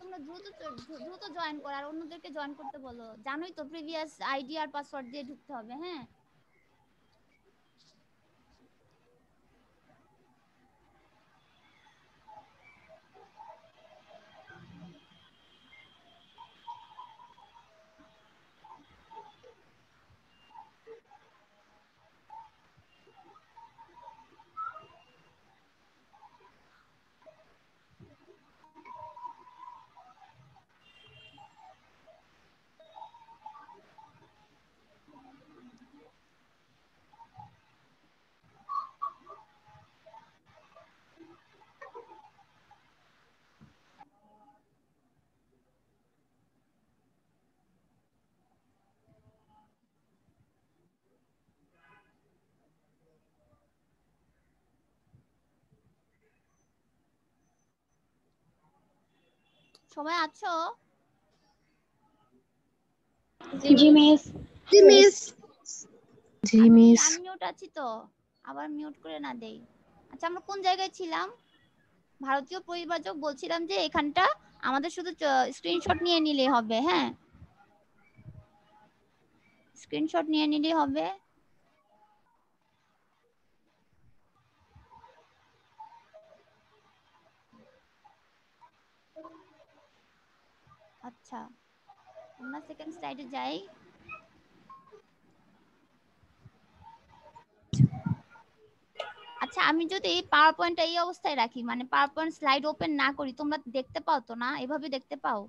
তোমরা দ্রুত জয়েন করো আর অন্যদেরকে জয়েন করতে বলো। জানোই তো প্রিভিয়াস আইডি আর পাসওয়ার্ড দিয়ে ঢুকতে হবে। হ্যাঁ, সবাই আছো? জি মিস। জি মিস। জি মিস। আনমিউট আছি তো, আবার মিউট করে না দেই। আচ্ছা, আমরা কোন জায়গায় ছিলাম? ভারতীয় পরিবারক বলছিলাম যে এখানটা আমাদের শুধু স্ক্রিনশট নিয়ে নিলেই হবে। হ্যাঁ, স্ক্রিনশট নিয়ে নিলেই হবে। আচ্ছা, আমরা সেকেন্ড স্লাইডে যাই। আচ্ছা, আমি যদি পাওয়ার পয়েন্টটা এই অবস্থায় রাখি, মানে পাওয়ার পয়েন্ট স্লাইড ওপেন না করি, তোমরা দেখতে পাও তো না? এভাবে দেখতে পাও?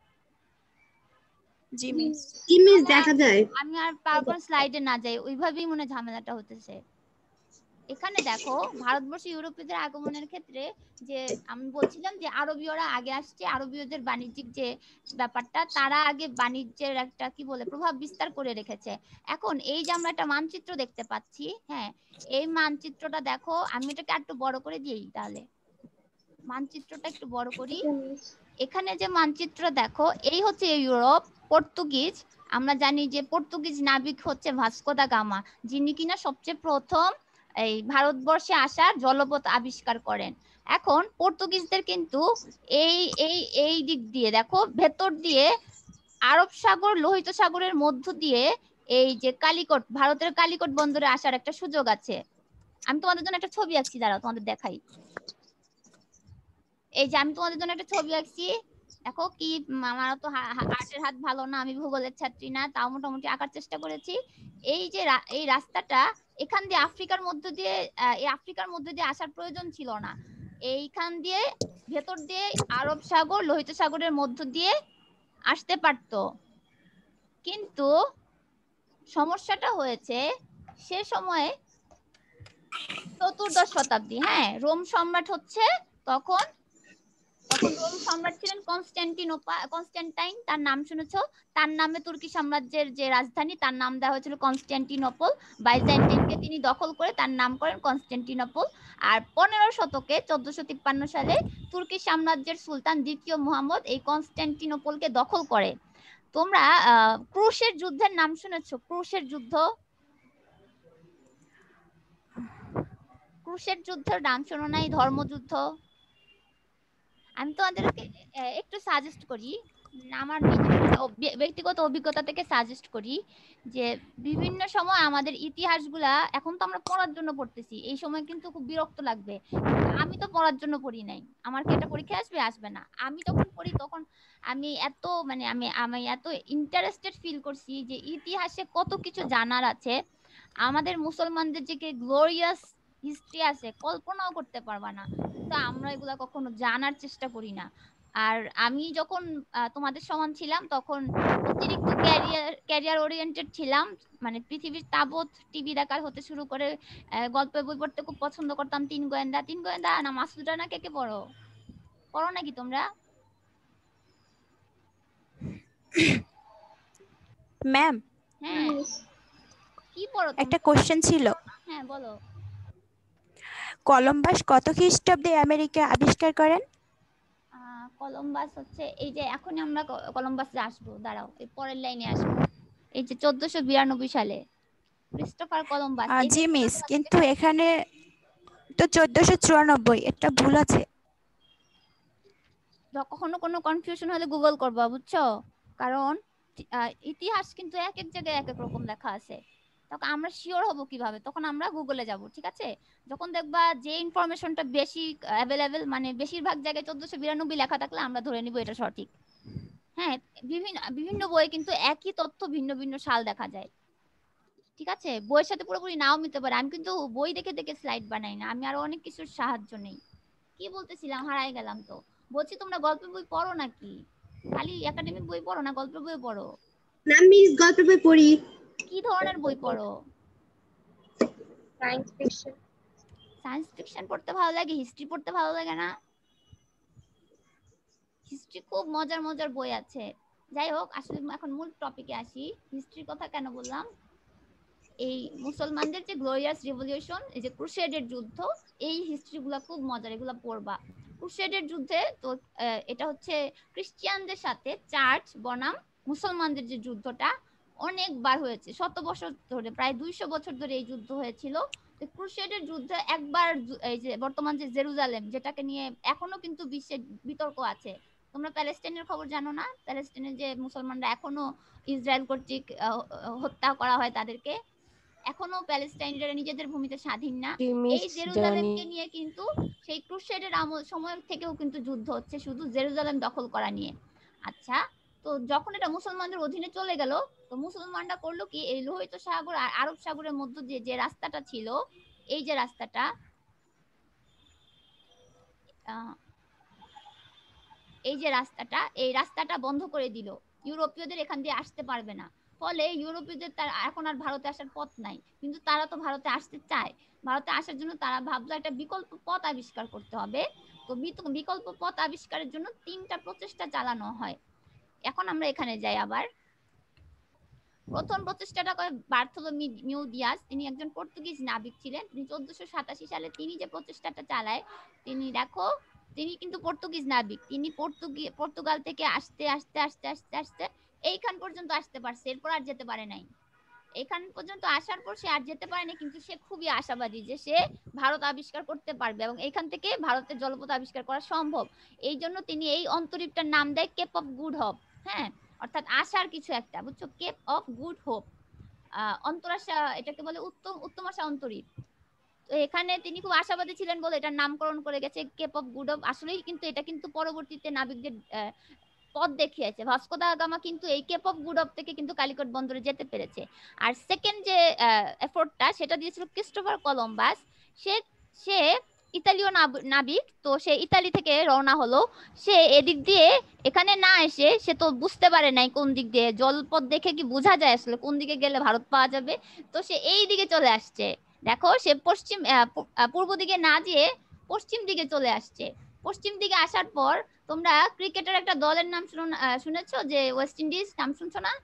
জি মিস। জি মিস, দেখা যায়। আমি আর পাওয়ার পয়েন্ট স্লাইডে না যাই, ওইভাবেই মনে ঝামেলাটা হতেছে। এখানে দেখো, ভারতবর্ষে ইউরোপীয়দের আগমনের ক্ষেত্রে যে আমি বলছিলাম যে আরবীয়রা আগে আসছে, আরবীয়দের বাণিজ্যিক যে ব্যাপারটা, তারা আগে বাণিজ্যের একটা কি বলে প্রভাব বিস্তার করে রেখেছে। এখন এই যে আমরা একটা মানচিত্র দেখতে পাচ্ছি, হ্যাঁ, এই মানচিত্রটা দেখো, আমি এটাকে একটু বড় করে দিই, তাহলে মানচিত্রটা একটু বড় করি। এখানে যে মানচিত্র দেখো, এই হচ্ছে ইউরোপ, পর্তুগিজ। আমরা জানি যে পর্তুগিজ নাবিক হচ্ছে ভাস্কো দা গামা, যিনি কিনা সবচেয়ে প্রথম এই ভারতবর্ষে আসার জলপথ আবিষ্কার করেন। এখন পর্তুগিজদের কিন্তু এই এই এই দিক দিয়ে দেখো, ভেতর দিয়ে আরব সাগর, লোহিত সাগরের মধ্য দিয়ে এই যে কালিকট, ভারতের কালিকট বন্দরে আসার একটা সুযোগ আছে। আমি তোমাদের জন্য একটা ছবি আঁকছি, দাঁড়াও তোমাদের দেখাই। এই যে আমি তোমাদের জন্য একটা ছবি আঁকছি, দেখো কি, আমার তো আর্টের হাত ভালো না, আমি ভূগোলের ছাত্রী না, তাও মোটামুটি আঁকার চেষ্টা করেছি। এই যে এই রাস্তাটা, এখান দিয়ে আফ্রিকার মধ্য দিয়ে, এই আফ্রিকার মধ্য দিয়ে আসার প্রয়োজন ছিল না। এইখান দিয়ে ভেতর দিয়ে আরব সাগর, লোহিত সাগরের মধ্য দিয়ে আসতে পারতো। কিন্তু সমস্যাটা হয়েছে সে সময়ে চতুর্দশ শতাব্দী, হ্যাঁ, রোম সম্রাট হচ্ছে তখন তখন রোম সম্রাট ছিলেন কনস্ট্যান্টাইন, তার নাম শুনেছো? তার নামে তুর্কি সাম্রাজ্যের যে রাজধানী, তার নাম দেওয়া হয়েছিল কনস্ট্যান্টিনোপল। বাইজেন্টাইনকে তিনি দখল করে তার নাম করেন কনস্ট্যান্টিনোপল। আর 15 শতকে 1453 সালে তুর্কি সাম্রাজ্যের সুলতান দ্বিতীয় মুহাম্মদ এই কনস্ট্যান্টিনোপলকে দখল করে। তোমরা ক্রুশের যুদ্ধের নাম শুনেছো? ক্রুশের যুদ্ধ, ক্রুশের যুদ্ধের নাম শোনো নাই? ধর্মযুদ্ধ। আমি তোমাদেরকে একটু সাজেস্ট করি, আমার ব্যক্তিগত অভিজ্ঞতা থেকে সাজেস্ট করি যে বিভিন্ন সময় আমাদের ইতিহাসগুলা, এখন তো আমরা পড়ার জন্য পড়তেছি, এই সময় কিন্তু খুব বিরক্ত লাগবে। আমি তো পড়ার জন্য পড়ি নাই, আমার কি একটা পরীক্ষা আসবে? আসবে না। আমি যখন পড়ি তখন আমি এত মানে আমি আমি এত ইন্টারেস্টেড ফিল করছি যে ইতিহাসে কত কিছু জানার আছে। আমাদের মুসলমানদের যে গ্লোরিয়াস হিস্ট্রি আছে, কল্পনাও করতে পারবা না, কিন্তু আমরা এগুলা কখনো জানার চেষ্টা করি না। আর আমি যখন তোমাদের সমান ছিলাম, তখন অতিরিক্ত ক্যারিয়ার ওরিয়েন্টেড ছিলাম, মানে পৃথিবীর তাবৎ টিভি দেখার হতে শুরু করে গল্পের বই পড়তে খুব পছন্দ করতাম। তিন গোয়েন্দা না, মাসুদ রানা, কে কে পড়ো? পড়ো নাকি তোমরা? ম্যাম, হ্যাঁ, কি পড়ো একটা তোমরা? কোশ্চেন ছিল। হ্যাঁ, বলো। কলম্বাস কত খ্রিস্টাব্দে আমেরিকা আবিষ্কার করেন? কলম্বাস হচ্ছে, এই যে এখনই আমরা কলম্বাসে আসবো, দাঁড়াও, এই পরের লাইনে আসবো। এই যে 1492 সালে ক্রিস্টোফার কলম্বাস, এই জি ব্যক্তিটা মিস, তোমাদেরকে কিন্তু এখানে তো 1494, একটা ভুল আছে। কখনো কোনো কনফিউশন হলে গুগল করবা, বুঝছো? কারণ ইতিহাস কিন্তু এক এক জায়গায় এক এক রকম লেখা আছে। তখন আমরা শিওর হব কিভাবে? তখন আমরা গুগলে যাব, ঠিক আছে? যখন দেখবা যে ইনফরমেশনটা বেশি অ্যাভেলেবেল, মানে বেশিরভাগ জায়গায় 1492 লেখা থাকলে আমরা ধরে নিব এটা সঠিক। হ্যাঁ, বিভিন্ন বিভিন্ন বই কিন্তু একই তথ্য ভিন্ন ভিন্ন সাল দেখা যায়, ঠিক আছে? বইয়ের সাথে পুরোপুরি নাও মিলতে পারে। আমি কিন্তু বই দেখে দেখে স্লাইড বানাই না, আমি আরো অনেক কিছুর সাহায্য নেই। কি বলতেছিলাম, হারাই গেলাম তো। বলছি তোমরা গল্পের বই পড়ো নাকি? খালি একাডেমিক বই পড়ো না গল্পের বই পড়ো? না মিস, গল্পের বই পড়ি। কি ধরনের বই পড়ো? Science fiction. সায়েন্স ফিকশন পড়তে ভালো লাগে? হিস্ট্রি পড়তে ভালো লাগে না? হিস্ট্রি খুব মজার মজার বই আছে। যাই হোক, আসলে এখন মূল টপিকে আসি। হিস্ট্রির কথা কেন বললাম? এই মুসলমানদের যে গ্লোরিয়াস রিভলিউশন, এই যে ক্রুসেডের যুদ্ধ, এই হিস্ট্রিগুলো খুব মজার, এগুলো পড়বা। ক্রুসেডের যুদ্ধে তো এটা হচ্ছে খ্রিস্টিয়ানদের সাথে চার্চ বনাম মুসলমানদের যে যুদ্ধটা অনেকবার হয়েছে, শত বছর ধরে, প্রায় 200 বছর ধরে এই যুদ্ধ হয়েছিল। ক্রুসেডের যুদ্ধে একবার এই যে বর্তমান যে জেরুজালেম, যেটাকে নিয়ে এখনো কিন্তু বিশ্বে বিতর্ক আছে। তোমরা প্যালেস্টাইনের খবর জানো না? প্যালেস্টাইনের যে মুসলমানরা এখনো ইসরায়েল কর্তৃক হত্যা করা হয় তাদেরকে, এখনো প্যালেস্টাইনিরা নিজেদের ভূমিতে স্বাধীন না। এই জেরুজালেমকে নিয়ে কিন্তু সেই ক্রুসেডের আমল সময় থেকেও কিন্তু যুদ্ধ হচ্ছে শুধু জেরুজালেম দখল করা নিয়ে। আচ্ছা, তো যখন এটা মুসলমানদের অধীনে চলে গেল, তো মুসলমানরা করলো কি, এই লোহিত সাগর আর আরব সাগরের মধ্য দিয়ে যে রাস্তাটা ছিল, এই যে রাস্তাটা, এই রাস্তাটা বন্ধ করে দিল। ইউরোপীয়দের এখান দিয়ে আসতে পারবে না। ফলে ইউরোপীয়দের তার এখন আর ভারতে আসার পথ নাই, কিন্তু তারা তো ভারতে আসতে চায়। ভারতে আসার জন্য তারা ভাবলো একটা বিকল্প পথ আবিষ্কার করতে হবে। তো বিকল্প পথ আবিষ্কারের জন্য 3টা প্রচেষ্টা চালানো হয়। এখন আমরা এখানে যাই আবার। প্রথম প্রচেষ্টাটা করে বার্থোলোমিউ দিয়াস, তিনি একজন পর্তুগিজ নাবিক ছিলেন। তিনি 1487 সালে তিনি যে প্রচেষ্টাটা চালায়, তিনি কিন্তু পর্তুগিজ নাবিক। তিনি পর্তুগাল থেকে আসতে আসতে আসতে আসতে আসতে এইখান পর্যন্ত আসতে পারছে, এরপর আর যেতে পারে নাই। এখান পর্যন্ত আসার পর সে আর যেতে পারেনি, কিন্তু সে খুবই আশাবাদী যে সে ভারত আবিষ্কার করতে পারবে এবং এখান থেকে ভারতের জলপথ আবিষ্কার করা সম্ভব। এই জন্য তিনি এই অন্তরীপটার নাম দেয় কেপ অফ গুড হোপ। হ্যাঁ, অর্থাৎ আশার কিছু একটা, বুঝছো? কেপ অফ গুড হোপ, অন্তরাশা, এটাকে বলে উত্তম আশা অন্তরীপ। তো এখানে তিনি খুব আশাবাদী ছিলেন বলে এটার নামকরণ করে গেছে কেপ অফ গুড হোপ। আসলেই কিন্তু এটা কিন্তু পরবর্তীতে নাবিকদের পথ দেখিয়েছে। ভাস্কো দা গামা কিন্তু এই কেপ অফ গুড হোপ থেকে কিন্তু কালিকট বন্দরে যেতে পেরেছে। আর সেকেন্ড যে এফোর্টটা, সেটা দিয়েছিল ক্রিস্টোফার কলম্বাস। সে সে ইতালীয় নাবিক, তো সে ইতালি থেকে রওনা হলো। সে এদিক দিয়ে এখানে না এসে, সে তো বুঝতে পারে নাই কোন দিক দিয়ে, জলপথ দেখে কি বোঝা যায় আসলে কোন দিকে গেলে ভারত পাওয়া যাবে? তো সে এই দিকে চলে আসছে। দেখো, সে পূর্ব দিকে না যেয়ে পশ্চিম দিকে চলে আসছে। পশ্চিম দিকে আসার পর তোমরা ক্রিকেটের একটা দলের নাম শুনেছো, যে ওয়েস্ট ইন্ডিজ, নাম শুনছো না?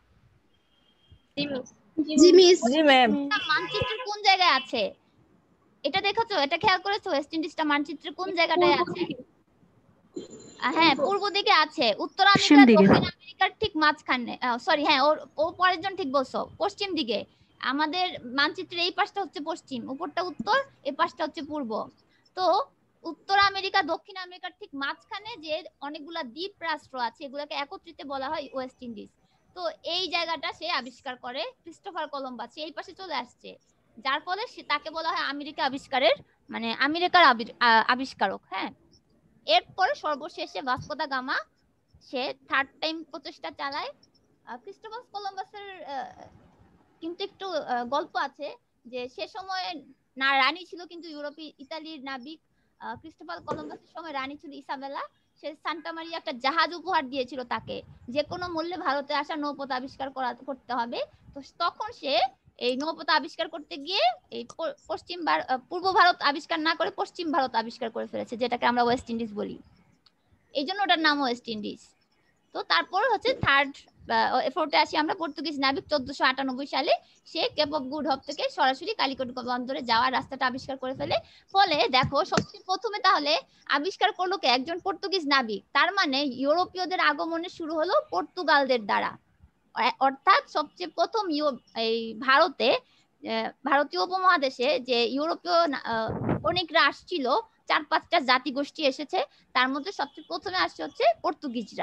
জি মিস। জি ম্যাম। মানচিত্রের কোন জায়গায় আছে এটা দেখেছো? এটা খেয়াল করেছো? ওয়েস্ট ইন্ডিজটা মানচিত্রের কোন জায়গাটায় আছে? হ্যাঁ, পূর্ব দিকে আছে। উত্তর আমেরিকা দক্ষিণ আমেরিকার ঠিক মাঝখানে, সরি, হ্যাঁ, ও পরের জন ঠিক বলছো, পশ্চিম দিকে। আমাদের মানচিত্রের এই পাশটা হচ্ছে পশ্চিম, উপরটা উত্তর, এই পাশটা হচ্ছে পূর্ব। তো উত্তর আমেরিকা দক্ষিণ আমেরিকার ঠিক মাঝখানে যে অনেকগুলা দ্বীপ রাষ্ট্র আছে, এগুলোকে একত্রিত বলা হয় ওয়েস্ট ইন্ডিজ। তো এই জায়গাটা সে আবিষ্কার করে ক্রিস্টোফার কলম্বাস, এই পাশে চলে আসছে। যার ফলে তাকে বলা হয় আমেরিকা আবিষ্কারের, মানে আমেরিকার আবিষ্কারক। হ্যাঁ, এরপরে সর্বশেষে ভাস্কো দা গামা, সে থার্ড টাইম প্রচেষ্টা চালায়। ক্রিস্টোফার কলম্বাসের কিন্তু একটু গল্প আছে, যে সে সময় না রানী ছিল কিন্তু ইতালির নাবিক। ক্রিস্টোফার কলম্বাসের সময় রানী ছিল ইসাবেলা। সে সান্টা মারিয়া একটা জাহাজ উপহার দিয়েছিল তাকে, যে কোনো মূল্যে ভারতে আসা নৌপথ আবিষ্কার করতে হবে। তো তখন সে এই নৌপথ আবিষ্কার করতে গিয়ে এই পূর্ব ভারত আবিষ্কার না করে পশ্চিম ভারত আবিষ্কার করে ফেলেছে, যেটাকে আমরা ওয়েস্ট ইন্ডিজ বলি। এই জন্য ওটার নাম ওয়েস্ট ইন্ডিজ। তো তারপর হচ্ছে থার্ড এফোর্টে আসি আমরা। পর্তুগিজ নাবিক 1498 সালে সে কেপ অফ গুড হোপ থেকে সরাসরি কালিকট বন্দরে যাওয়ার রাস্তাটা আবিষ্কার করে ফেলে। ফলে দেখো, সবচেয়ে প্রথমে তাহলে আবিষ্কার করলো কে? একজন পর্তুগিজ নাবিক। তার মানে ইউরোপীয়দের আগমনের শুরু হলো পর্তুগালদের দ্বারা। অর্থাৎ সবচেয়ে প্রথম এই ভারতে ভারতীয় উপমহাদেশে যে ইউরোপীয় অনেকরা আসছিল, 4-5টা জাতিগোষ্ঠী এসেছে, তার মধ্যে সবচেয়ে প্রথমে আসছে হচ্ছে পর্তুগিজরা।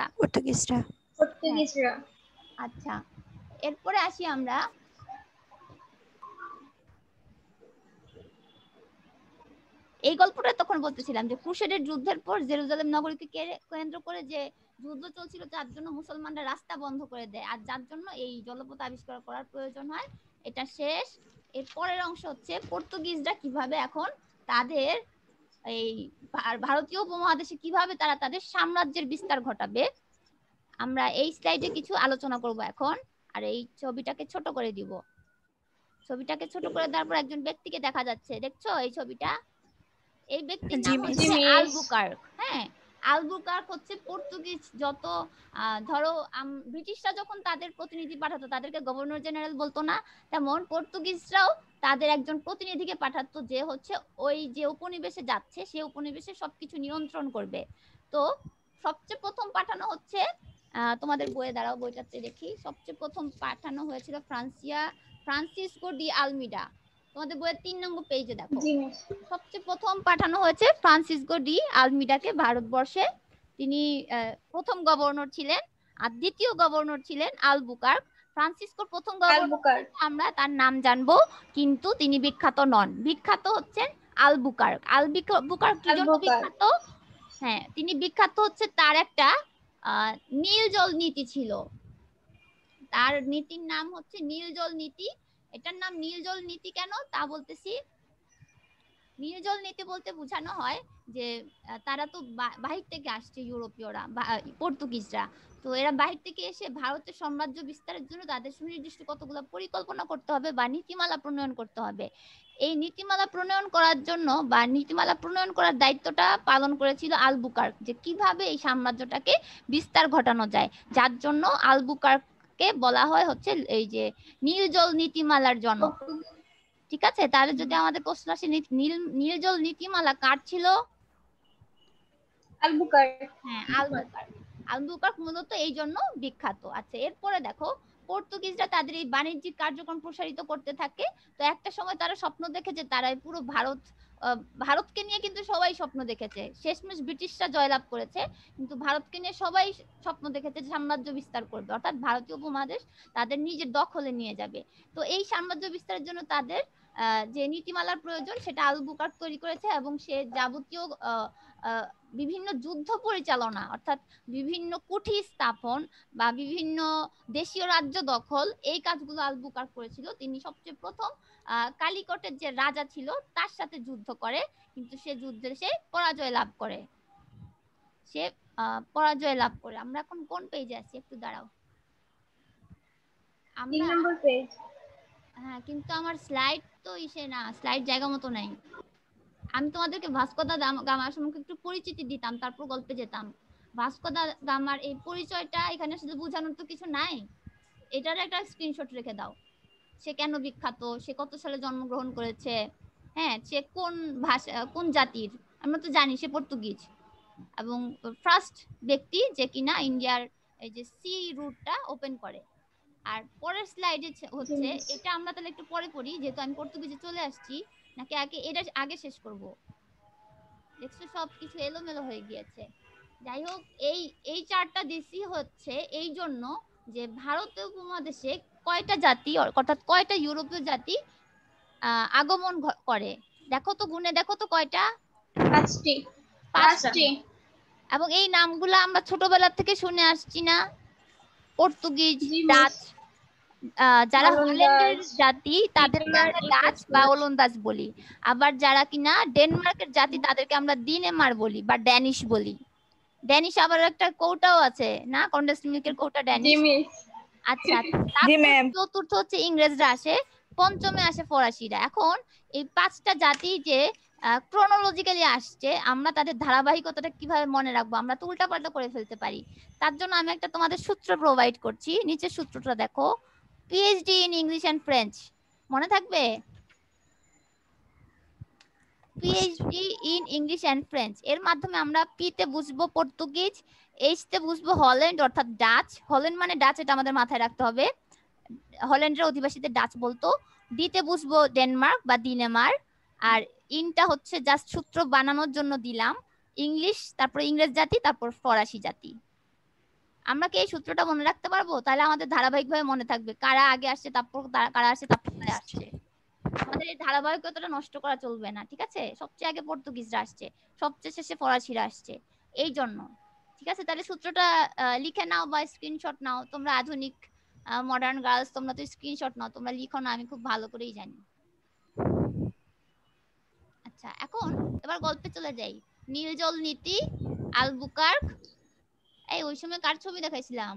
আচ্ছা, এরপরে আসি আমরা এই গল্পটা তখন বলতেছিলাম যে ক্রুসেডের যুদ্ধের পর জেরুজালেম নগরীকে কেন্দ্র করে যে যুদ্ধ চলছিল, যার জন্য মুসলমানরা রাস্তা বন্ধ করে দেয় আর যার জন্য এই জলপথ আবিষ্কার করার প্রয়োজন হয়, এটা শেষ। এর পরের অংশ হচ্ছে পর্তুগিজরা কিভাবে এখন তাদের এই ভারতীয় উপমহাদেশে কিভাবে তারা তাদের সাম্রাজ্যের বিস্তার ঘটাবে, আমরা এই স্লাইডে কিছু আলোচনা করব এখন। আর এই ছবিটাকে ছোট করে দিব, ছবিটাকে ছোট করে দেওয়ার পর একজন ব্যক্তিকে দেখা যাচ্ছে, দেখছো এই ছবিটা? এই ব্যক্তির নাম হচ্ছে আলবুকার্ক। হ্যাঁ, আলবুকার্ক হচ্ছে পর্তুগিজ যত ধরো ব্রিটিশরা যখন তাদের প্রতিনিধি পাঠাতো তাদেরকে গভর্নর জেনারেল বলতো না, তেমন পর্তুগিজরাও তাদের একজন প্রতিনিধিকে পাঠাতো যে হচ্ছে ওই যে উপনিবেশে যাচ্ছে সে উপনিবেশে সবকিছু নিয়ন্ত্রণ করবে। তো সবচেয়ে প্রথম পাঠানো হচ্ছে তোমাদের বইয়ে দাঁড়াও, বইটাতে দেখি, সবচেয়ে প্রথম পাঠানো হয়েছিল ফ্রান্সিসকো ডি আলমিডা। তোমাদের বইয়ের 3 নম্বর পেজে দেখো, সবচেয়ে প্রথম পাঠানো হয়েছে ফ্রান্সিসকো ডি আলমিডাকে ভারতবর্ষে। তিনি প্রথম গভর্নর ছিলেন, আর দ্বিতীয় গভর্নর ছিলেন আলবুকার্ক। ফ্রান্সিসকোর প্রথম গভর্নর আমরা তার নাম জানবো, কিন্তু তিনি বিখ্যাত নন, বিখ্যাত হচ্ছেন আলবুকার্ক। আলবুকার্ক কি জন্য বিখ্যাত? হ্যাঁ, তিনি বিখ্যাত হচ্ছে তার একটা নীল জল নীতি ছিল, তার নীতির নাম হচ্ছে নীল জল নীতি। এটার নাম নীল জল নীতি কেন তা বলতেছি। নীল জল নীতি বলতে বোঝানো হয় যে তারা তো বাহির থেকে আসছে, ইউরোপীয়রা পর্তুগিজরা, তো এরা বাহির থেকে এসে ভারতের সাম্রাজ্য বিস্তারের জন্য তাদের সুনির্দিষ্ট কতগুলো পরিকল্পনা করতে হবে বা নীতিমালা প্রণয়ন করতে হবে। এই নীতিমালা প্রণয়ন করার জন্য বা নীতিমালা প্রণয়ন করার দায়িত্বটা পালন করেছিল আলবুকার্ক, যে কিভাবে এই সাম্রাজ্যটাকে বিস্তার ঘটানো যায়, যার জন্য আলবুকার্ককে বলা হয় হচ্ছে এই যে নীল জল নীতিমালার জনক। ঠিক আছে, তাহলে যদি আমাদের প্রশ্ন আসে নীল জল নীতিমালা কার ছিল? আলবুকার্ক। হ্যাঁ, আলবুকার্ক। আলবুকার্ক মূলত এই জন্য বিখ্যাত। আচ্ছা, এরপরে দেখো পর্তুগিজরা তাদের এই বাণিজ্যিক কার্যক্রম প্রসারিত করতে থাকে। তো একটা সময় তারা স্বপ্ন দেখে যে তারা পুরো ভারতকে নিয়ে কিন্তু সবাই স্বপ্ন দেখেছে, শেষমেশ ব্রিটিশরা জয়লাভ করেছে, কিন্তু ভারতকে নিয়ে সবাই স্বপ্ন দেখেছে সাম্রাজ্য বিস্তার করবে, অর্থাৎ ভারতীয় উপমহাদেশ তাদের নিজের দখলে নিয়ে যাবে। তো এই সাম্রাজ্য বিস্তারের জন্য তাদের যে নীতিমালার প্রয়োজন সেটা আলবুকার্ক তৈরি করেছে, এবং সে যাবতীয় বিভিন্ন যুদ্ধ পরিচালনা অর্থাৎ বিভিন্ন কুঠি স্থাপন বা বিভিন্ন দেশীয় রাজ্য দখল, এই কাজগুলো আলবুকার্ক করেছিল। তিনি সবচেয়ে প্রথম কালিকটের যে রাজা ছিল তার সাথে যুদ্ধ করে, কিন্তু সে যুদ্ধে সে পরাজয় লাভ করে। আমরা এখন কোন পেজে আছি একটু দাঁড়াও, আমরা 3 নম্বর পেজ। হ্যাঁ, কিন্তু আমার স্লাইড তো না, স্লাইড জায়গা মতো নাই। আমি তোমাদেরকে ভাস্কো দা গামার সম্পর্কে একটু পরিচিতি দিতাম, তারপর গল্পে যেতাম। ভাস্কো দা গামার এই পরিচয়টা এখানে শুধু বোঝানোর তো কিছু নাই, এটার একটা স্ক্রিনশট রেখে দাও। সে কেন বিখ্যাত, সে কত সালে জন্মগ্রহণ করেছে, হ্যাঁ, সে কোন ভাষা কোন জাতির, আমরা তো জানি সে পর্তুগিজ, এবং ফার্স্ট ব্যক্তি যে কিনা ইন্ডিয়ার এই যে সি রুটটা ওপেন করে। আর পরের স্লাইডে হচ্ছে এটা আমরা তাহলে একটু পরে পড়ি, যেহেতু আমি পর্তুগিজে চলে আসছি, নাকি এটা আগে শেষ করব? দেখছো সব কিছু এলোমেলো হয়ে গিয়েছে। যাই হোক, এই চার্টটা দিছি হচ্ছে এই জন্য যে ভারতীয় উপমহাদেশে কয়টা জাতি অর্থাৎ কয়টা ইউরোপীয় জাতি আগমন করে, দেখো তো, গুণে দেখো তো কয়টা? 5টি। এবং এই নামগুলো আমরা ছোটবেলা থেকে শুনে আসছি না, পর্তুগিজ, ডাচ, যারা হল্যান্ডের জাতি তাদেরকে আমরা ডাচ বা ওলন্দাজ বলি, আবার যারা কিনা ডেনমার্কের জাতি তাদেরকে আমরা দিনেমার বলি বা ড্যানিশ বলি। ড্যানিশ আবার একটা কৌটাও আছে না, কন্ডেন্স মিল্কের কৌটা ড্যানিশ। আচ্ছা, চতুর্থ হচ্ছে ইংরেজরা আসে, পঞ্চমে আসে ফরাসিরা। এখন এই 5টা জাতি যে ক্রোনোলজিক্যালি আসছে, আমরা তাদের ধারাবাহিকতাটা কিভাবে মনে রাখবো? আমরা তো উল্টাপাল্টা করে ফেলতে পারি। তার জন্য আমি একটা তোমাদের সূত্র প্রোভাইড করছি, নিচের সূত্রটা দেখো, PhD in English and French, মনে থাকবে? PhD in English and French এর মাধ্যমে আমরা পি তে বুঝবো পর্তুগিজ, এইচ তে বুঝবো হল্যান্ড অর্থাৎ ডাচ, হল্যান্ড মানে ডাচ, এটা আমাদের মাথায় রাখতে হবে, হল্যান্ডের অধিবাসীদের ডাচ বলতো। ডিতে বুঝবো ডেনমার্ক বা দিনেমার্ক, আর ইনটা হচ্ছে জাস্ট সূত্র বানানোর জন্য দিলাম ইংলিশ, তারপর ইংরেজ জাতি, তারপর ফরাসি জাতি। আমরা কি এই সূত্রটা মনে রাখতে পারবো? তাহলে আমাদের ধারাবাহিকভাবে মনে থাকবে কারা আগে আসছে, তারপর কারা আসছে, তারপর পরে আসছে। আমাদের এই ধারাবাহিকতাটা নষ্ট করা চলবে না, ঠিক আছে? সবচেয়ে আগে পর্তুগিজরা আসছে, সবচেয়ে শেষে ফরাসিরা আসছে, এই জন্য। ঠিক আছে, তাহলে সূত্রটা লিখে নাও বা স্ক্রিনশট নাও। তোমরা আধুনিক মডার্ন গার্লস, তোমরা তো স্ক্রিনশট নাও, তোমরা লিখো না আমি খুব ভালো করেই জানি। আচ্ছা, এখন এবার গল্পে চলে যাই। নীলজল নীতি, আলবুকার্ক। এই ওই সময় কার ছবি দেখাইছিলাম?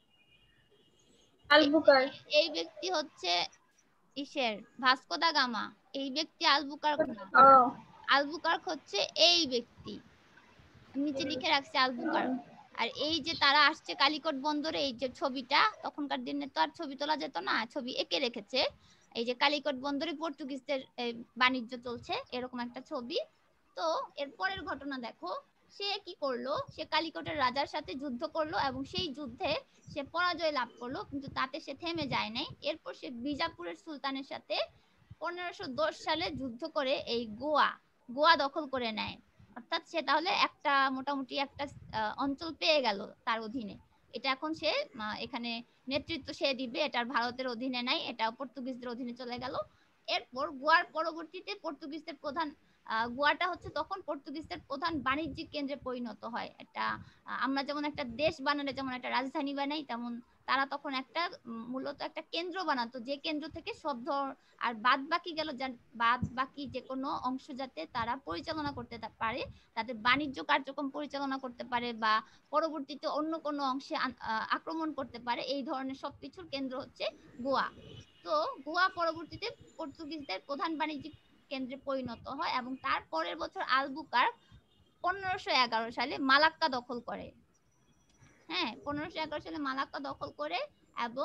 আলবুকার্ক। এই ব্যক্তি হচ্ছে ইসের ভাস্কো দা গামা। এই ব্যক্তি আলবুকার্ক না, আলবুকার্ক হচ্ছে এই ব্যক্তি, নিচে লিখে রাখছে আলবুকার্ক। আর এই যে তারা আসছে কালিকট বন্দরে, এই যে ছবিটা, তখনকার দিনে তো আর ছবি তোলা যেত না, ছবি এঁকে রেখেছে। এই যে কালিকট বন্দরে পর্তুগিজদের বাণিজ্য চলছে, এরকম একটা ছবি। তো এরপরের ঘটনা দেখো, সে কি করলো, সে কালিকটের রাজার সাথে যুদ্ধ করলো এবং সেই যুদ্ধে সে পরাজয় লাভ করলো, কিন্তু তাতে সে থেমে যায় নাই। এরপর সে বিজাপুরের সুলতানের সাথে 1510 সালে যুদ্ধ করে এই গোয়া দখল করে নেয়। অর্থাৎ সে তাহলে একটা মোটামুটি একটা অঞ্চল পেয়ে গেল তার অধীনে। এটা এখন সে এখানে নেতৃত্ব সে দিবে, এটা ভারতের অধীনে নাই, এটা পর্তুগিজদের অধীনে চলে গেল। এরপর গোয়ার পরবর্তীতে পর্তুগিজদের প্রধান গোয়াটা হচ্ছে তখন পর্তুগিজদের প্রধান বাণিজ্যিক কেন্দ্রে পরিণত হয়। একটা আমরা যেমন একটা দেশ বানালে যেমন একটা রাজধানী বানাই, তেমন তারা তখন একটা মূলত একটা কেন্দ্র বানাতো, যে কেন্দ্র থেকে সব আর বাদ বাকি গেল, বাদ বাকি যে কোনো অংশ যাতে তারা পরিচালনা করতে পারে, তাদের বাণিজ্য কার্যক্রম পরিচালনা করতে পারে বা পরবর্তীতে অন্য কোনো অংশে আক্রমণ করতে পারে, এই ধরনের সবকিছুর কেন্দ্র হচ্ছে গোয়া। তো গোয়া পরবর্তীতে পর্তুগিজদের প্রধান বাণিজ্যিক কেন্দ্রে পরিণত হয় এবং তার পরের বছর আলবুকার্ক 1511 সালে মালাক্কা দখল করে। হ্যাঁ, 1511 সালে মালাক্কা দখল করে এবং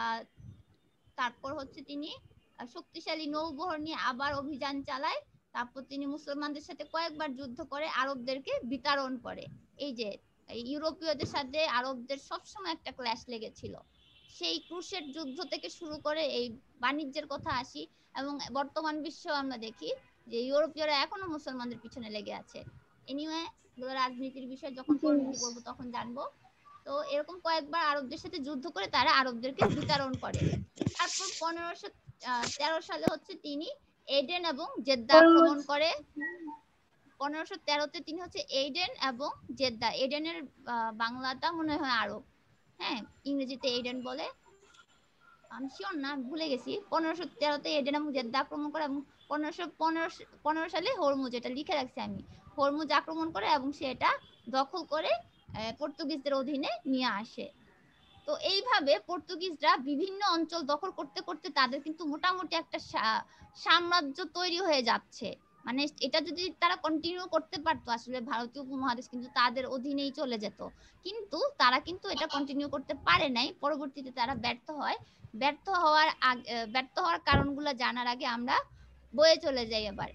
তারপর হচ্ছে তিনি শক্তিশালী নৌবহর নিয়ে আবার অভিযান চালায়। তারপর তিনি মুসলমানদের সাথে কয়েকবার যুদ্ধ করে আরবদেরকে বিতাড়ন করে। এই যে ইউরোপীয়দের সাথে আরবদের সবসময় একটা ক্ল্যাশ লেগেছিল, সেই ক্রুশেড যুদ্ধ থেকে শুরু করে এই বাণিজ্যের কথা আসি, এবং বর্তমান বিশ্ব আমরা দেখি যে ইউরোপীয়রা এখনো মুসলমানদের পিছনে লেগে আছে। এনিওয়ে, রাজনীতির বিষয় যখন পরবর্তী বলবো তখন জানবো। তো এরকম কয়েকবার আরবদের সাথে যুদ্ধ করে তারা আরবদেরকে বিতাড়ন করে। তারপর 1513 সালে হচ্ছে তিনি এডেন এবং জেদ্দা আক্রমণ করে। 1513-তে তিনি হচ্ছে এডেন এবং জেদ্দা, এডেনের বাংলাটা মনে হয় আরব, হ্যাঁ ইংরেজিতে এডেন বলে, আমি শিওর না, ভুলে গেছি। 1513-তে এডেন এবং জেদ্দা আক্রমণ করে এবং 1515 সালে হরমুজ, এটা লিখে রাখছি আমি, হরমুজ আক্রমণ করে এবং সে এটা দখল করে পর্তুগিজদের অধীনে নিয়ে আসে। তো এইভাবে পর্তুগিজরা বিভিন্ন অঞ্চল দখল করতে করতে তাদের কিন্তু মোটামুটি একটা সাম্রাজ্য তৈরি হয়ে যাচ্ছে। মানে এটা যদি তারা কন্টিনিউ করতে পারতো, আসলে ভারতীয় উপমহাদেশ কিন্তু তাদের অধীনেই চলে যেত, কিন্তু তারা কিন্তু এটা কন্টিনিউ করতে পারে নাই। পরবর্তীতে তারা ব্যর্থ হয়। ব্যর্থ হওয়ার কারণগুলো জানার আগে আমরা বইয়ে চলে যাই। এবার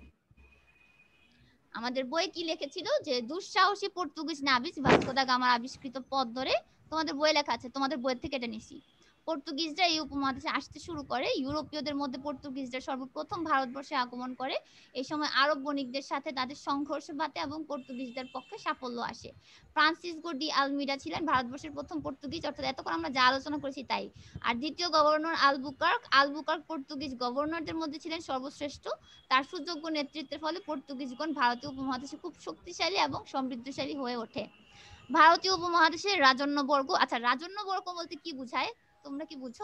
আমাদের বই কি লিখেছিল, যে দুঃসাহসী পর্তুগিজ নাবিক ভাস্কো দা গামার আবিষ্কৃত পথ ধরে, তোমাদের বই লেখা আছে, তোমাদের বই থেকে এটা নিছি। পর্তুগিজরা এই উপমহাদেশে আসতে শুরু করে। ইউরোপীয়দের মধ্যে পর্তুগিজরা সর্বপ্রথম ভারতবর্ষে আগমন করে। এই সময় আরব বণিকদের সাথে তাদের সংঘর্ষ বাধে এবং পর্তুগিজদের পক্ষে সাফল্য আসে। ফ্রান্সিসকো ডি আলমিরা ছিলেন ভারতবর্ষের প্রথম পর্তুগিজ, অর্থাৎ এতক্ষণ আমরা যা আলোচনা করেছি তাই। আর দ্বিতীয় গভর্নর আলবুকার্ক পর্তুগিজ গভর্নরদের মধ্যে ছিলেন সর্বশ্রেষ্ঠ। তার সুযোগ্য নেতৃত্বের ফলে পর্তুগিজগণ ভারতীয় উপমহাদেশে খুব শক্তিশালী এবং সমৃদ্ধশালী হয়ে ওঠে। ভারতীয় উপমহাদেশের রাজন্যবর্গ, আচ্ছা রাজন্যবর্গ বলতে কি বোঝায়, তোমরা কি বুঝো?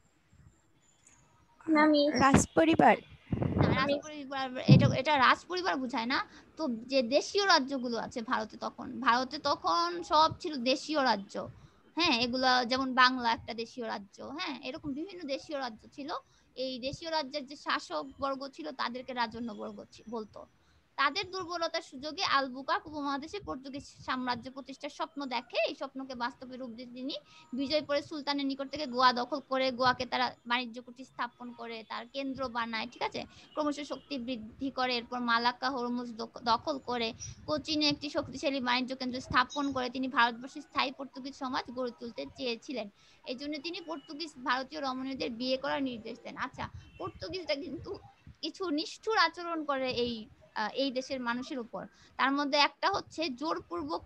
রাজপরিবার। না, রাজপরিবার এটা রাজপরিবার বোঝায় না তো। যে দেশীয় রাজ্যগুলো আছে ভারতে তখন সব ছিল দেশীয় রাজ্য। হ্যাঁ, এগুলা যেমন বাংলা একটা দেশীয় রাজ্য, হ্যাঁ এরকম বিভিন্ন দেশীয় রাজ্য ছিল। এই দেশীয় রাজ্যের যে শাসক বর্গ ছিল তাদেরকে রাজন্যবর্গ বলতো। তাদের দুর্বলতার সুযোগে আলবুকার্ক উপমহাদেশে পর্তুগিজ সাম্রাজ্য প্রতিষ্ঠার স্বপ্ন দেখে। এই স্বপ্নকে বাস্তবে রূপ দিয়ে তিনি বিজয় পরে সুলতানের নিকট থেকে গোয়া দখল করে, গোয়াকে তারা বাণিজ্য কুঠি স্থাপন করে, তার কেন্দ্র বানায়, ঠিক আছে, ক্রমশ শক্তি বৃদ্ধি করে। এরপর মালাক্কা হরমুজ দখল করে কোচিনে একটি শক্তিশালী বাণিজ্য কেন্দ্র স্থাপন করে তিনি ভারতবর্ষে স্থায়ী পর্তুগিজ সমাজ গড়ে তুলতে চেয়েছিলেন। এই জন্য তিনি পর্তুগিজ ভারতীয় রমণীদের বিয়ে করার নির্দেশ দেন। আচ্ছা, পর্তুগিজরা কিন্তু কিছু নিষ্ঠুর আচরণ করে এই দেশের মানুষের উপর। তার মধ্যে একটা হচ্ছে জোরপূর্বক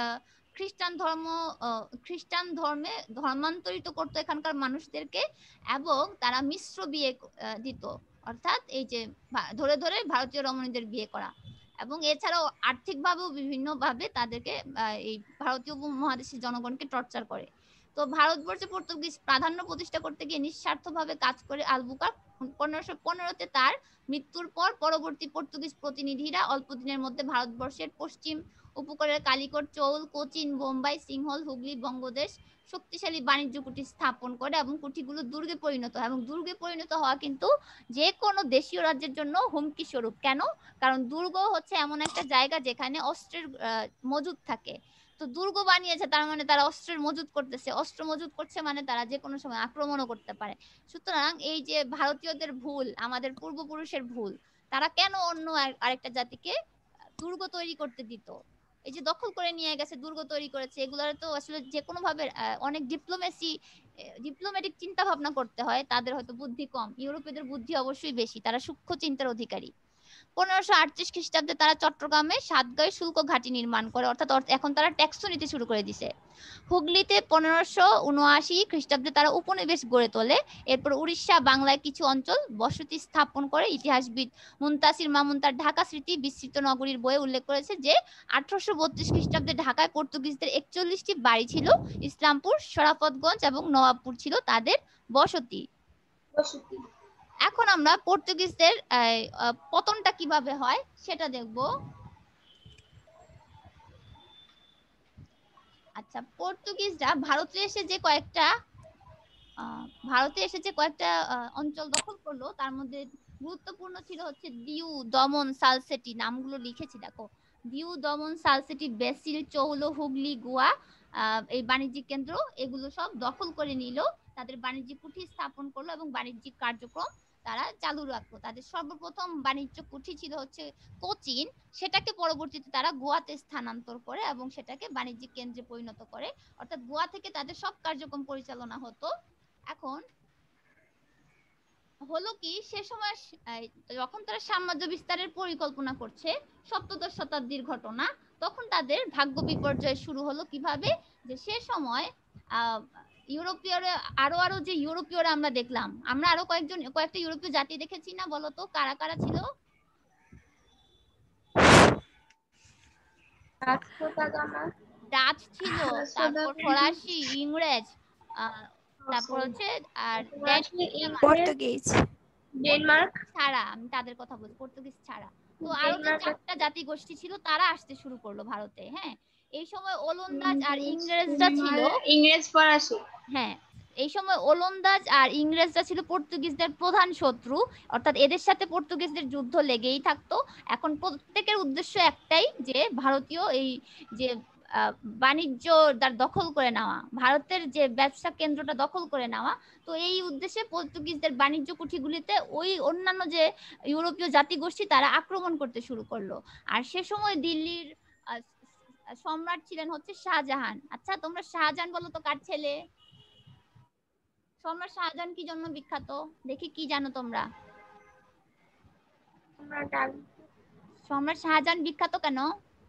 খ্রিস্টান ধর্মে ধর্মান্তরিত করতো এখানকার মানুষদেরকে, এবং তারা মিশ্র বিয়ে দিত, অর্থাৎ এই যে ধরে ধরে ভারতীয় রমণীদের বিয়ে করা। এবং এছাড়াও আর্থিকভাবেও বিভিন্নভাবে তাদেরকে এই ভারতীয় উপমহাদেশের জনগণকে টর্চার করে। তো ভারতবর্ষে পর্তুগিজ প্রাধান্য প্রতিষ্ঠা করতে গিয়ে নিঃস্বার্থভাবে কাজ করে আলবুকার্ক 1515-তে তার মৃত্যুর পর পরবর্তী পর্তুগিজ প্রতিনিধিরা অল্প দিনের মধ্যে ভারতবর্ষের পশ্চিম উপকূলের কালিকট, চৌল, কোচিন, বোম্বাই, সিংহল, হুগলি, বঙ্গদেশ শক্তিশালী বাণিজ্য কুঠি স্থাপন করে এবং কুঠিগুলো দুর্গে পরিণত হয়। এবং দুর্গে পরিণত হওয়া কিন্তু যে কোনো দেশীয় রাজ্যের জন্য হুমকি স্বরূপ। কেন? কারণ দুর্গ হচ্ছে এমন একটা জায়গা যেখানে অস্ত্রের মজুদ থাকে। তো দুর্গ বানিয়েছে, তার মানে তারা অস্ত্রের মজুদ করতেছে, অস্ত্র মজুদ করছে মানে তারা যে কোনো সময় আক্রমণও করতে পারে। সুতরাং এই যে ভারতীয়দের ভুল, আমাদের পূর্বপুরুষের ভুল, তারা কেন অন্য আরেকটা জাতিকে দুর্গ তৈরি করতে দিত? এই যে দখল করে নিয়ে গেছে, দুর্গ তৈরি করেছে, এগুলোর তো আসলে যে কোনো ভাবে অনেক ডিপ্লোম্যাটিক চিন্তা ভাবনা করতে হয়। তাদের হয়তো বুদ্ধি কম, ইউরোপীয়দের বুদ্ধি অবশ্যই বেশি, তারা সূক্ষ্ম চিন্তার অধিকারী। 1538 খ্রিস্টাব্দে তারা চট্টগ্রামে সাতগাঁয়ে শুল্ক ঘাঁটি নির্মাণ করে, অর্থাৎ এখন তারা ট্যাক্সও নিতে শুরু করে দিছে। হুগলিতে 1579 খ্রিস্টাব্দে তারা উপনিবেশ গড়ে তোলে। এরপর উড়িষ্যা, বাংলায় কিছু অঞ্চল বসতি স্থাপন করে। ইতিহাসবিদ মুনতাসির মামুন তার ঢাকা স্মৃতি বিস্তৃত নগরীর বইয়ে উল্লেখ করেছে যে 1832 খ্রিস্টাব্দে ঢাকায় পর্তুগিজদের 41টি বাড়ি ছিল। ইসলামপুর, শরাফতগঞ্জ এবং নবাবপুর ছিল তাদের বসতি। এখন আমরা পর্তুগিজদের পতনটা কিভাবে হয় সেটা দেখব। আচ্ছা, পর্তুগিজরা ভারতে এসে যে কয়েকটা অঞ্চল দখল করলো, তার মধ্যে গুরুত্বপূর্ণ ছিল হচ্ছে দিউ, দমন, সালসেটি। নামগুলো লিখেছি দেখো, দিউ, দমন, সালসেটি, বেসিল, চৌল, হুগলি, গোয়া, এই বাণিজ্যিক কেন্দ্র এগুলো সব দখল করে নিল। তাদের বাণিজ্যিক কুঠি স্থাপন করলো এবং বাণিজ্যিক কার্যক্রম তারা চালু রাখলো। তাদের সর্বপ্রথম বাণিজ্য কুঠি ছিল হচ্ছে কোচিন, সেটাকে পরবর্তীতে তারা গোয়াতে স্থানান্তর করে এবং সেটাকে বাণিজ্যিক কেন্দ্রে পরিণত করে, অর্থাৎ গোয়া থেকে তাদের সব কার্যক্রম পরিচালনা হতো। এখন হলো কি, সে সময় যখন তারা সাম্রাজ্য বিস্তারের পরিকল্পনা করছে, সপ্তদশ শতাব্দীর ঘটনা, তখন তাদের ভাগ্য বিপর্যয় শুরু হলো। কিভাবে? যে সে সময় ইউরোপীয়রা আরো যে ইউরোপীয়রা আমরা দেখলাম, আমরা আরো কয়েকটা ইউরোপীয় জাতি দেখেছি না, বলতো কারা কারা ছিল? ডাচ ছিল, তারপর ফরাসি, ইংরেজ, তারপর হচ্ছে আর পর্তুগিজ, ডেনমার্ক ছাড়া, আমি তাদের কথা বলছি, পর্তুগিজ ছাড়া। তো আরো যে 4টা জাতি গোষ্ঠী ছিল তারা আসতে শুরু করলো ভারতে। হ্যাঁ, এই সময় ওলন্দাজ আর ইংরেজরা ছিল, ইংরেজ ফরাসি। হ্যাঁ, এই সময় ওলন্দাজ আর ইংরেজরা ছিল পর্তুগিজদের প্রধান শত্রু, অর্থাৎ এদের সাথে পর্তুগিজদের যুদ্ধ লেগেই থাকতো। এখন প্রত্যেকের উদ্দেশ্য একটাই, যে ভারতীয় এই যে বাণিজ্য দখল করে নেওয়া, ভারতের যে ব্যবসা কেন্দ্রটা দখল করে নেওয়া। তো এই উদ্দেশ্যে পর্তুগিজদের বাণিজ্য কুঠিগুলিতে ওই অন্যান্য যে ইউরোপীয় জাতিগোষ্ঠী তারা আক্রমণ করতে শুরু করলো। আর সে সময় দিল্লির সম্রাট ছিলেন হচ্ছে শাহজাহান। আচ্ছা, তোমরা শাহজাহান বলো তো কার ছেলে? সম্রাট শাহজাহান কি জন্য বিখ্যাত? দেখি কি জানো তোমরা? সম্রাট শাহজাহান বিখ্যাত কেন?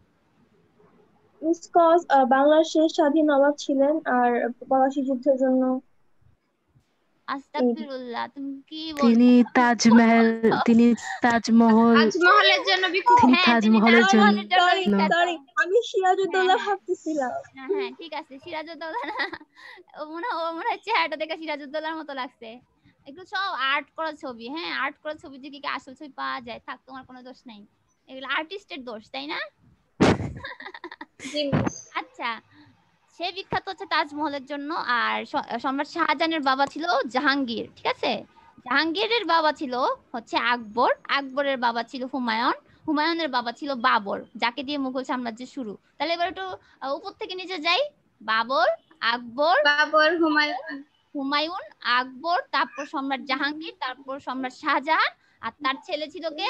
বাংলাদেশের স্বাধীন নবাব ছিলেন আর পলাশী যুদ্ধের জন্য। আস্তাগফিরুল্লাহ, তুমি কি তিনি বলছো? তাজমহল, তিনি তাজমহলের জন্য বিখ্যাত। তিনি হ্যাঁ, তিনি তাজমহলের জন্য তাজমহলের জন্য বিখ্যাত। আমি সিরাজউদ্দৌলা হ্যাঁ, ভাবতেছিলাম। হ্যাঁ, ঠিক আছে, সিরাজউদ্দৌলা না, ও মনে হয় চেহারাটা দেখে সিরাজউদ্দৌলার মতো লাগছে। এগুলো সব আর্ট করা ছবি। হ্যাঁ, আর্ট করা ছবি থেকে কি আসল ছবি পাওয়া যায়? থাক, তোমার কোনো দোষ নাই, এগুলো আর্টিস্টের দোষ, তাই না? আচ্ছা, সে বিখ্যাত হচ্ছে তাজমহলের জন্য। আর সম্রাট শাহজাহানের বাবা ছিল জাহাঙ্গীর, ঠিক আছে? জাহাঙ্গীরের বাবা ছিল হচ্ছে আকবর, আকবরের বাবা ছিল হুমায়ুন, হুমায়ুনের বাবা ছিল বাবর, যাকে দিয়ে মুঘল সাম্রাজ্যের শুরু। তাহলে এবার একটু উপর থেকে নিচে যাই। বাবর, আকবর, হুমায়ুন, আকবর, তারপর সম্রাট জাহাঙ্গীর, তারপর সম্রাট শাহজাহান, আর তার ছেলে ছিল কে?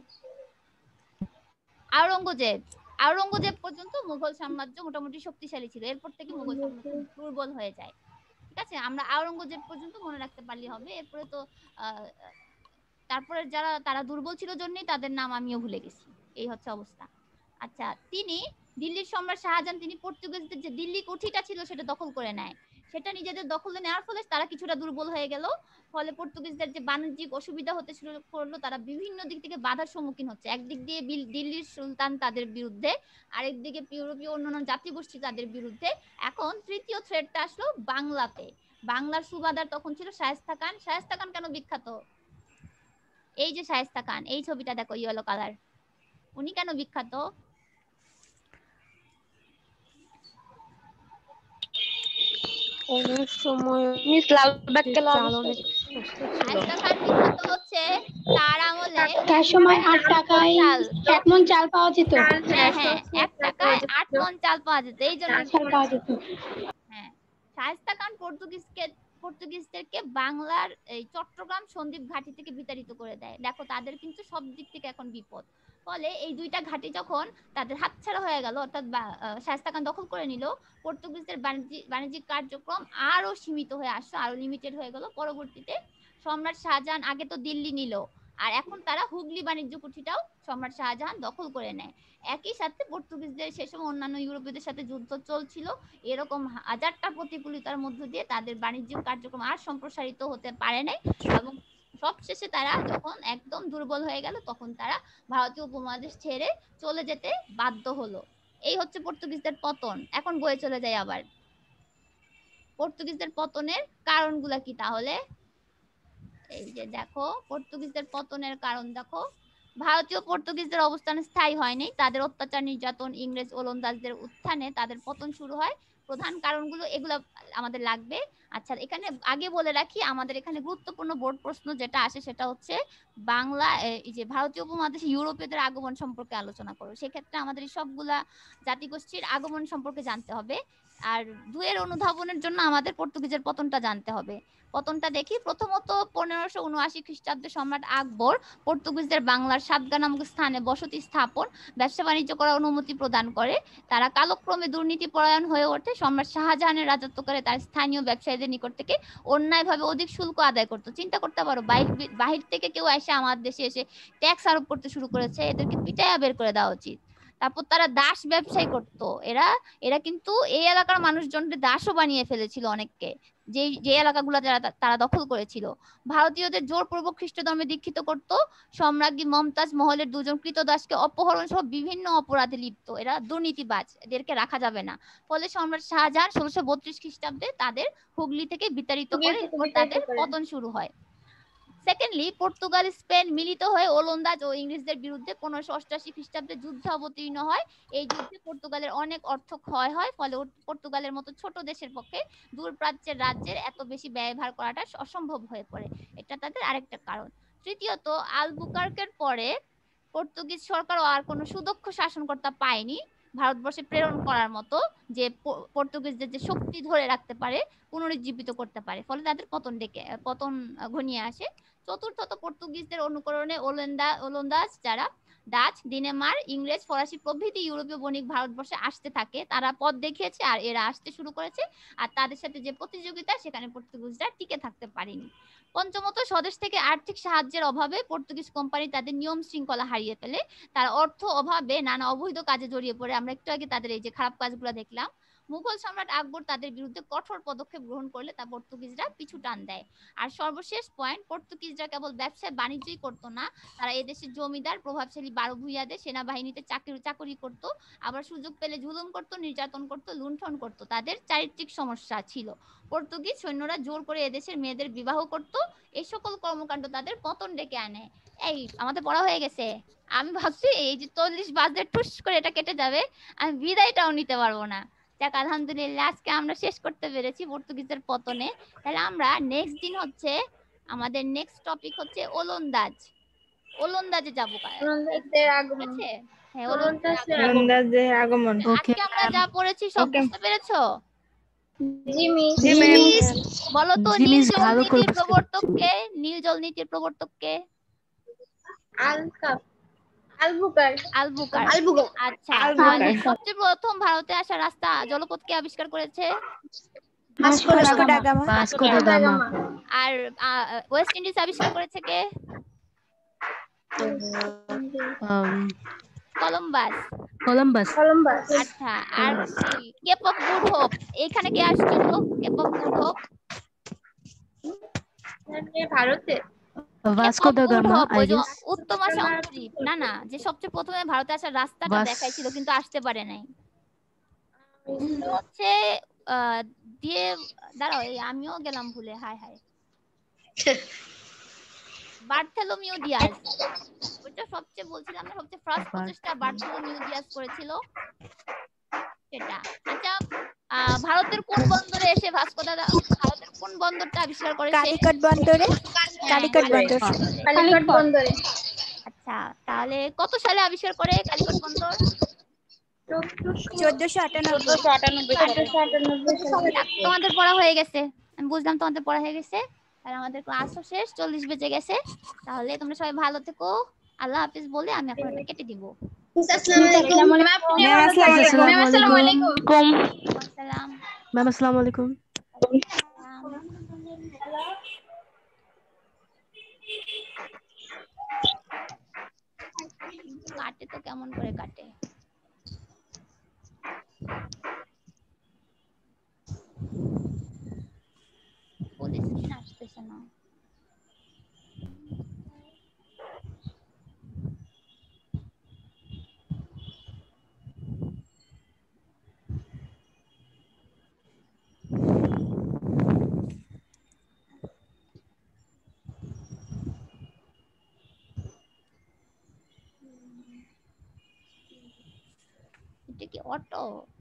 আওরঙ্গজেব। আওরঙ্গজেব পর্যন্ত মুঘল সাম্রাজ্য মোটামুটি শক্তিশালী ছিল, এরপর থেকে মুঘল সাম্রাজ্য দুর্বল হয়ে যায়। ঠিক আছে, আমরা আওরঙ্গজেব পর্যন্ত মনে রাখতে পারলে হবে। এরপরে তো তারপরে যারা তারা দুর্বল ছিল জন্যই তাদের নাম আমিও ভুলে গেছি। এই হচ্ছে অবস্থা। আচ্ছা, তিনি দিল্লির সম্রাট শাহজাহান তিনি পর্তুগিজদের যে দিল্লি কুঠিটা ছিল সেটা দখল করে নেয়। সেটা নিজেদের দখলে নেওয়ার ফলে তারা কিছুটা দুর্বল হয়ে গেল। ফলে পর্তুগিজদের যে বাণিজ্যিক অসুবিধা হতে শুরু করলো, তারা বিভিন্ন দিক থেকে বাধার সম্মুখীন হচ্ছে। একদিক দিয়ে দিল্লির সুলতান তাদের বিরুদ্ধে, আরেক দিকে ইউরোপীয় অন্যান্য জাতিগোষ্ঠী তাদের বিরুদ্ধে। এখন তৃতীয় থ্রেটটা আসলো বাংলাতে। বাংলার সুবাদার তখন ছিল শায়েস্তা খান। শায়েস্তা খান কেন বিখ্যাত? এই যে শায়েস্তা খান, এই ছবিটা দেখো, ইয়েলো কালার। উনি কেন বিখ্যাত? ওনার সময় শায়েস্তা খান বিখ্যাত হচ্ছে তার আমলে তার সময় 8 টাকায় চাল। 1 মণ চাল পাওয়া যেত। হ্যাঁ হ্যাঁ, 1 টাকায় 8 মণ চাল পাওয়া যেত, এই জন্য চাল পাওয়া যেত। হ্যাঁ, শায়েস্তা খান পর্তুগিজদেরকে বাংলার এই চট্টগ্রাম সন্দ্বীপ ঘাঁটি থেকে বিতাড়িত করে দেয়। দেখো তাদের কিন্তু সব দিক থেকে এখন বিপদ। ফলে এই দুইটা ঘাঁটি যখন তাদের হাতছাড়া হয়ে গেল, অর্থাৎ শায়েস্তা খান দখল করে নিল, পর্তুগিজদের বাণিজ্যিক কার্যক্রম আরো সীমিত হয়ে আসলো, আরো লিমিটেড হয়ে গেল। পরবর্তীতে সম্রাট শাহজাহান আগে তো দিল্লি নিল, আর এখন তারা হুগলি বাণিজ্য কুঠিটাও সম্রাট শাহজাহান দখল করে নেয়। একই সাথে পর্তুগিজদের সে সময় অন্যান্য ইউরোপীয়দের সাথে যুদ্ধ চলছিল। এরকম হাজারটা প্রতিকূলতার মধ্য দিয়ে তাদের বাণিজ্যিক কার্যক্রম আর সম্প্রসারিত হতে পারে নাই, এবং সবশেষে তারা যখন একদম দুর্বল হয়ে গেল তখন তারা ভারতীয় উপমহাদেশ ছেড়ে চলে যেতে বাধ্য হলো। এই হচ্ছে পর্তুগিজদের পতন। এখন বয়ে চলে যায় আবার পর্তুগিজদের পতনের কারণগুলা কি তাহলে? এই যে দেখো, পর্তুগিজদের পতনের কারণ দেখো, ভারতীয় পর্তুগিজদের অবস্থান স্থায়ী হয়নি, তাদের অত্যাচার, নির্যাতন, ইংরেজ ওলন্দাজদের উত্থানে তাদের পতন শুরু হয়। প্রধান কারণগুলো এগুলো আমাদের লাগবে। আচ্ছা, এখানে আগে বলে রাখি, আমাদের এখানে গুরুত্বপূর্ণ বোর্ড প্রশ্ন যেটা আসে সেটা হচ্ছে বাংলা, এই যে ভারতীয় উপমহাদেশে ইউরোপীয়দের আগমন সম্পর্কে আলোচনা করো। সেক্ষেত্রে আমাদের সবগুলা জাতিগোষ্ঠীর আগমন সম্পর্কে জানতে হবে। আর দুয়ের অনুধাবনের জন্য আমাদের পর্তুগিজের পতনটা জানতে হবে। পতনটা দেখি। প্রথমত 1579 খ্রিস্টাব্দে সম্রাট আকবর পর্তুগিজদের বাংলার সাতগা নামক স্থানে বসতি স্থাপন, ব্যবসা বাণিজ্য করার অনুমতি প্রদান করে। তারা কালক্রমে দুর্নীতি পরায়ণ হয়ে ওঠে। সম্রাট শাহজাহানের রাজত্বকালে তার স্থানীয় ব্যবসায়ীদের নিকট থেকে অন্যায়ভাবে অধিক শুল্ক আদায় করতো। চিন্তা করতে পারো, বাহির থেকে কেউ এসে আমাদের দেশে এসে ট্যাক্স আরোপ করতে শুরু করেছে, এদেরকে পিটাইয়া বের করে দেওয়া উচিত। তারপর তারা দাস ব্যবসায়ী করতো। এরা কিন্তু এই এলাকার মানুষজনদের দাসও বানিয়ে ফেলেছিল অনেককে, যে এলাকাগুলো তারা দখল করেছিল। ভারতীয়দের জোরপূর্বক খ্রিস্ট ধর্মে দীক্ষিত করত। সম্রাজ্ঞী মমতাজ মহলের 2 জন কৃতদাসকে অপহরণ সহ বিভিন্ন অপরাধে লিপ্ত। এরা দুর্নীতিবাজ, এদেরকে রাখা যাবে না। ফলে সম্রাট শাহজাহান 1632 খ্রিস্টাব্দে তাদের হুগলি থেকে বিতাড়িত করে তাদের পতন শুরু হয়। সেকেন্ডলি, পর্তুগাল স্পেন মিলিত হয়ে ওলন্দাজ ও ইংরেজদের বিরুদ্ধে 1588 খ্রিস্টাব্দে যুদ্ধে অবতীর্ণ হয়। এই যুদ্ধে পর্তুগালের অনেক অর্থ ক্ষয় হয়। ফলে পর্তুগালের মতো ছোট দেশের পক্ষে দূরপ্রাচ্যের রাজ্যের এত বেশি ব্যয়ভার করাটা অসম্ভব হয়ে পড়ে। এটা তাদের আরেকটা কারণ। তৃতীয়ত, আলবুকার্কের পরে পর্তুগিজ সরকার আর কোনো সুদক্ষ শাসনকর্তা পায়নি ভারতবর্ষে প্রেরণ করার মতো, যে পর্তুগিজদের যে শক্তি ধরে রাখতে পারে, পুনরুজ্জীবিত করতে পারে। ফলে তাদের পতন ঘনিয়ে আসে। চতুর্থত, পর্তুগিজদের অনুকরণে ওলন্দাজ যারা ডাচ, ডেনমার্ক, ইংরেজ, ফরাসি প্রভৃতি ইউরোপীয় বণিক ভারতবর্ষে আসতে থাকে। তারা পথ দেখিয়েছে আর এরা আসতে শুরু করেছে, আর তাদের সাথে যে প্রতিযোগিতা সেখানে পর্তুগিজরা টিকে থাকতে পারেনি। পঞ্চমত, স্বদেশ থেকে আর্থিক সাহায্যের অভাবে পর্তুগিজ কোম্পানি তাদের নিয়ম শৃঙ্খলা হারিয়ে ফেলে। তারা অর্থ অভাবে নানা অবৈধ কাজে জড়িয়ে পড়ে। আমরা একটু আগে তাদের এই যে খারাপ কাজগুলো দেখলাম। মুঘল সম্রাট আকবর তাদের বিরুদ্ধে কঠোর পদক্ষেপ গ্রহণ করলে তা পর্তুগিজরা পিছু টান দেয়। আর সর্বশেষ পয়েন্ট, পর্তুগিজরা কেবল ব্যবসায় বাণিজ্যই করতো না, তারা এদেশের জমিদার, প্রভাবশালী বারো ভূঁইয়াদের সেনাবাহিনীতে চাকরি করত। আবার সুযোগ পেলে জুলুম করত, নির্যাতন করত, লুণ্ঠন করত। তাদের চারিত্রিক সমস্যা ছিল। পর্তুগিজ সৈন্যরা জোর করে এদেশের মেয়েদের বিবাহ করত। এই সকল কর্মকাণ্ড তাদের পতন ডেকে আনে। এই আমাদের পড়া হয়ে গেছে। আমি ভাবছি এই যে 40 বাজে টুস করে এটা কেটে যাবে, আমি বিদায়টাও নিতে পারবো না। যাক, আলহামদুলিল্লাহ আজকে আমরা শেষ করতে পেরেছি পর্তুগিজের পতনে। তাহলে আমরা নেক্সট দিন হচ্ছে আমাদের নেক্সট টপিক হচ্ছে ওলন্দাজ। ওলন্দাজে যাবো ওলন্দাজদের আগমন। আছে। হ্যাঁ, ওলন্দাজদের আগমন। ওলন্দাজদের আগমন। ওকে আজকে আমরা যা পড়েছি সব Okay. বুঝতে পেরেছো? জি মিস। জি ম্যাম। বলো তো জি নীল মিস, জল ভালো করে নীতির বুঝতে প্রবর্তক পারছি। কে? নীল জল নীতির প্রবর্তক কে? আলবুকার। আলবুকার। আলবুকার। আচ্ছা, আলবুকার। তাহলে সবচেয়ে প্রথম ভারতে আসা রাস্তা জলপথকে আবিষ্কার করেছে? Vasco da Vasco da Gama. Gama. Vasco da Gama. আর ওয়েস্ট ইন্ডিজ আবিষ্কার করেছে কে? কলম্বাস। কলম্বাস। কলম্বাস। আচ্ছা, আর কেপ অফ গুড হোপ এখানে কে আসছিল? Cape of Good Hope. ভারতে। ভাস্কো দা গামা, ওই আই যে গেস। উত্তমা শঙ্করী, না না, যে সবচেয়ে প্রথমে ভারতে আসার রাস্তাটা দেখাইছিল কিন্তু আসতে পারে নাই। হচ্ছে দিয়ে দাঁড়াও, এই আমিও গেলাম ভুলে, হায় হায়। বার্থেলোমিউ ডিয়াজ, ওইটা সবচেয়ে বলছিলাম না, সবচেয়ে ফার্স্ট প্রচেষ্টা বার্থেলোমিউ ডিয়াজ করেছিল সেটা। আচ্ছা, ভারতের কোন বন্দরে এসে ভাস্কো দা ভারতের কোন বন্দরটা আবিষ্কার করেছে? কালিকট বন্দরে। কালিকট বন্দর। কালিকট বন্দরে। আচ্ছা, তাহলে কত সালে আবিষ্কার করে কালিকট বন্দর? 1498। তোমাদের পড়া হয়ে গেছে, আমি বুঝলাম তোমাদের পড়া হয়ে গেছে। আর আমাদের ক্লাসও শেষ, 40 বেজে গেছে। তাহলে তোমরা সবাই ভালো থেকো, আল্লাহ হাফেজ বলে আমি এখন এটা কেটে দিব। আসসালামু আলাইকুম। ম্যাম আসসালামু আলাইকুম। আসসালাম। ম্যাম আসসালামু আলাইকুম। কাটে তো কেমন করে কাটে? পুলিশ আসতেছে না। এটা কি অটো?